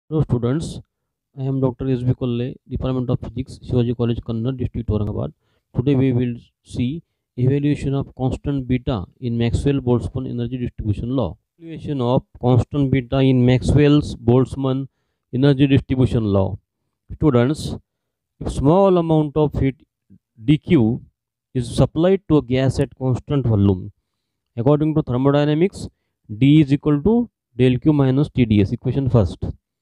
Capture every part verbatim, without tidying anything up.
Hello students, I am Doctor S B Kolle, Department of Physics, Shivaji College, Kannada, District, Aurangabad. Today we will see evaluation of constant beta in Maxwell-Boltzmann energy distribution law. Evaluation of constant beta in Maxwell's-Boltzmann energy distribution law. Students, if small amount of heat dq is supplied to a gas at constant volume, according to thermodynamics, d is equal to del q minus Tds. Equation first.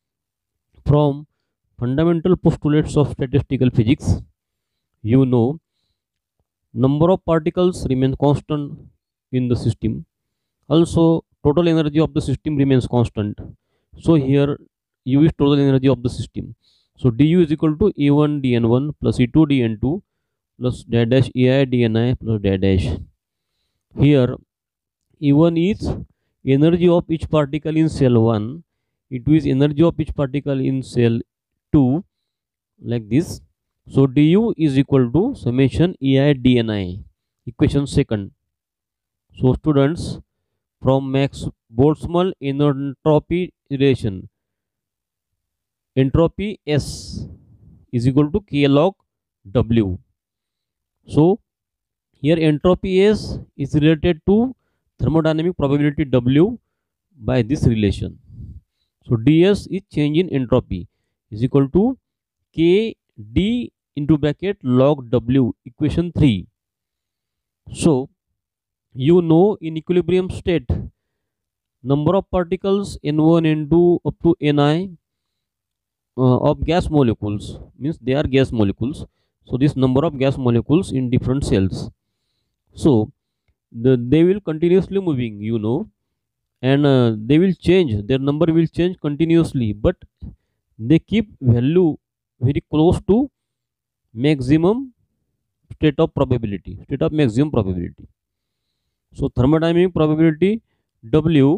From fundamental postulates of statistical physics, you know number of particles remain constant in the system. Also, total energy of the system remains constant. So here U is total energy of the system. So du is equal to E one dn one plus E two dn two plus dash dash Ai dni plus dash dash. Here E one is energy of each particle in cell one, E two is energy of each particle in cell two, like this. So du is equal to summation Ei dni. Equation second. So students, from Max Boltzmann entropy relation, entropy S is equal to K log W. So here entropy S is related to thermodynamic probability W by this relation. So ds is change in entropy is equal to K d into bracket log W. Equation three. So you know in equilibrium state number of particles n one n two up to ni uh, of gas molecules, means they are gas molecules. So this number of gas molecules in different cells, so the, they will continuously moving, you know, and uh, they will change, their number will change continuously, but they keep value very close to maximum state of probability, state of maximum probability. So thermodynamic probability W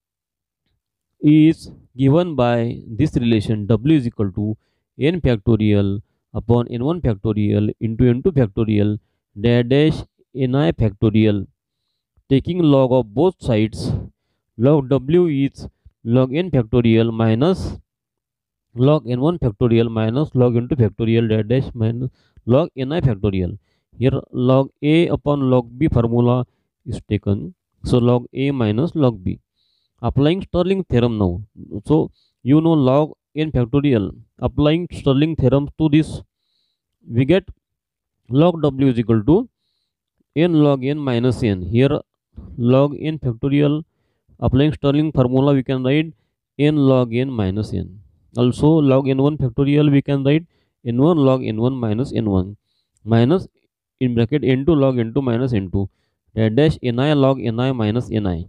is given by this relation. W is equal to n factorial upon n one factorial into n two factorial dash dash ni factorial. Taking log of both sides, log W is log n factorial minus log n one factorial minus log n two factorial dash dash minus log ni factorial. Here log A upon log B formula is taken. So log A minus log B. Applying Stirling theorem now. So you know log n factorial. Applying Stirling theorem to this, we get log W is equal to n log n minus n. Here log n factorial, applying Stirling formula, we can write n log n minus n. Also log n one factorial, we can write n one log n one minus n one minus in bracket n two log n two minus n two dash dash ni log ni minus ni.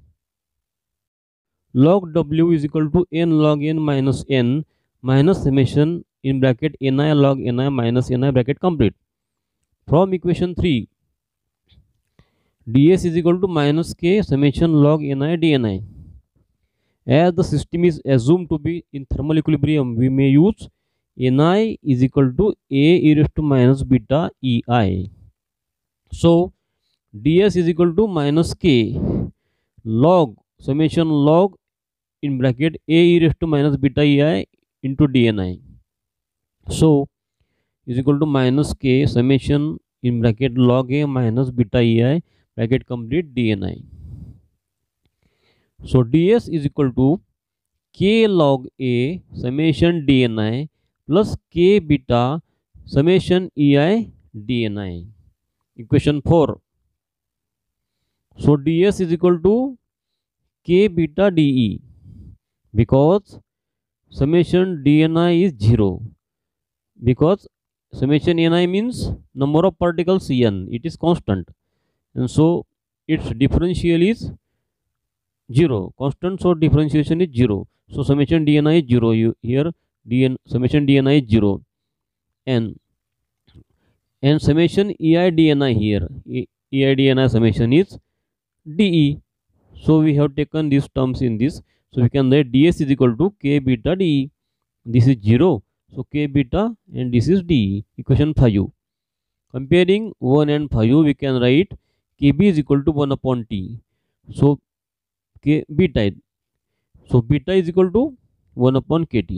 Log W is equal to n log n minus n minus summation in bracket ni log ni minus ni bracket complete. From equation three, ds is equal to minus k summation log ni dni. As the system is assumed to be in thermal equilibrium, we may use ni is equal to a e raised to minus beta ei. So ds is equal to minus k log summation log in bracket a e raised to minus beta ei into dni. So is equal to minus k summation in bracket log a minus beta ei bracket complete dni. So ds is equal to k log a summation dni plus k beta summation ei dni. Equation four. So ds is equal to k beta de, because summation dni is zero, because summation ni means number of particles n, it is constant, and so its differential is zero, constant, so differentiation is zero. So summation dni is zero. You here dn summation dni is zero, and and summation ei dni here, ei dni summation is de. So we have taken these terms in this. So we can write ds is equal to k beta de. This is zero. So k beta and this is de. Equation five. Comparing one and five, we can write kb is equal to one upon t. So k beta. So beta is equal to one upon kt.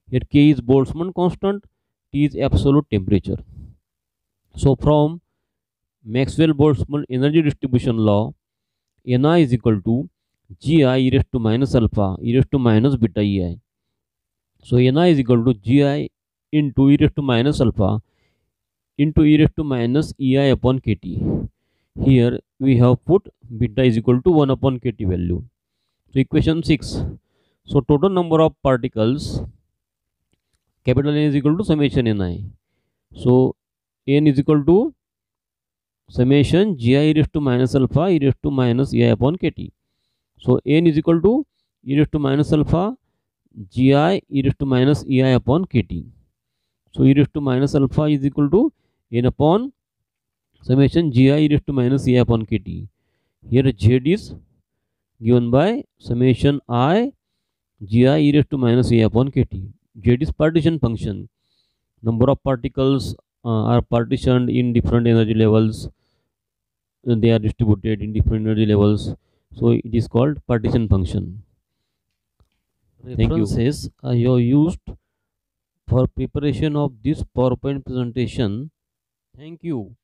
Here K is Boltzmann constant, T is absolute temperature. So from Maxwell-Boltzmann energy distribution law, N I is equal to Gi e raised to minus alpha e raised to minus beta Ei. So N I is equal to Gi into e raised to minus alpha into e raised to minus Ei upon Kt. Here we have put beta is equal to one upon Kt value. So equation six. So total number of particles, capital N is equal to summation Ni. So N is equal to summation Gi e raised to minus alpha e raised to minus Ei upon Kt. So N is equal to e raised to minus alpha Gi e raised to minus Ei upon Kt. So e raised to minus alpha is equal to N upon summation Gi e raised to minus Ei upon Kt. Here Z is given by summation I Gi e raised to minus Ei upon Kt. Z is partition function. Number of particles uh, are partitioned in different energy levels. Uh, they are distributed in different energy levels. So it is called partition function. Thank you. References I have used for preparation of this PowerPoint presentation. Thank you.